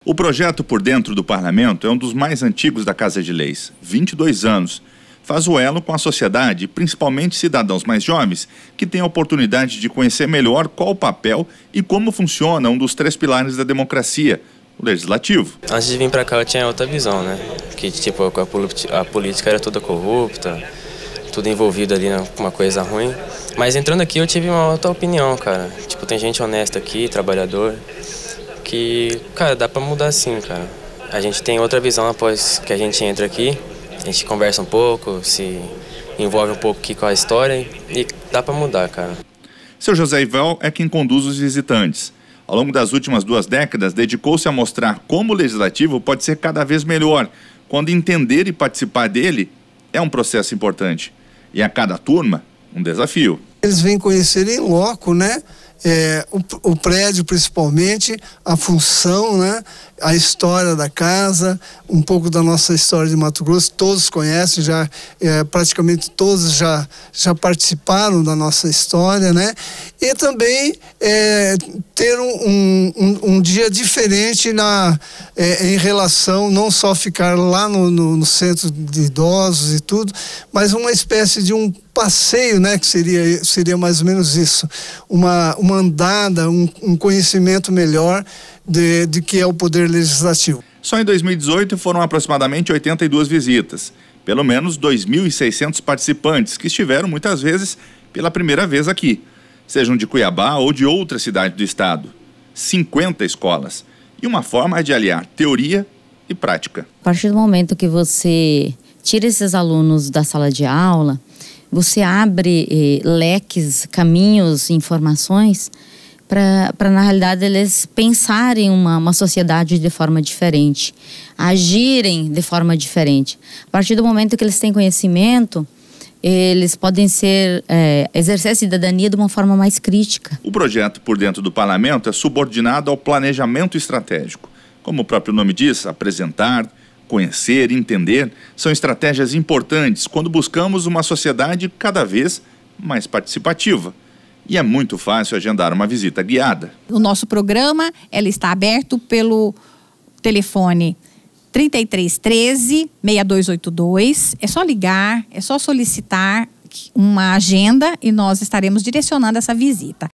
O projeto Por Dentro do Parlamento é um dos mais antigos da Casa de Leis, 22 anos. Faz o elo com a sociedade, principalmente cidadãos mais jovens, que têm a oportunidade de conhecer melhor qual o papel e como funciona um dos 3 pilares da democracia, o legislativo. Antes de vir para cá eu tinha outra visão, né? Que tipo, a política era toda corrupta, tudo envolvido ali com uma coisa ruim. Mas entrando aqui eu tive uma outra opinião, cara. Tipo, tem gente honesta aqui, trabalhador, que, cara, dá para mudar sim, cara. A gente tem outra visão após que a gente entra aqui. A gente conversa um pouco, se envolve um pouco aqui com a história e dá para mudar, cara. Seu José Ivel é quem conduz os visitantes. Ao longo das últimas 2 décadas, dedicou-se a mostrar como o legislativo pode ser cada vez melhor, quando entender e participar dele é um processo importante. E a cada turma, um desafio. Eles vêm conhecer em loco, né? O prédio principalmente, a função, né? A história da casa, um pouco da nossa história de Mato Grosso, todos conhecem, praticamente todos já participaram da nossa história, né? E também ter um dia diferente em relação, não só ficar lá no centro de idosos e tudo, mas uma espécie de um passeio, né, que seria mais ou menos isso, uma andada, um conhecimento melhor de que é o poder legislativo. Só em 2018 foram aproximadamente 82 visitas, pelo menos 2.600 participantes que estiveram muitas vezes pela primeira vez aqui, sejam de Cuiabá ou de outra cidade do estado. 50 escolas e uma forma de aliar teoria e prática. A partir do momento que você tira esses alunos da sala de aula, você abre leques, caminhos, informações para na realidade eles pensarem uma sociedade de forma diferente, agirem de forma diferente. A partir do momento que eles têm conhecimento, eles podem exercer a cidadania de uma forma mais crítica. O projeto Por Dentro do Parlamento é subordinado ao planejamento estratégico. Como o próprio nome diz, apresentar, conhecer, entender, são estratégias importantes quando buscamos uma sociedade cada vez mais participativa. E é muito fácil agendar uma visita guiada. O nosso programa está aberto pelo telefone 3313-6282. É só ligar, é só solicitar uma agenda e nós estaremos direcionando essa visita.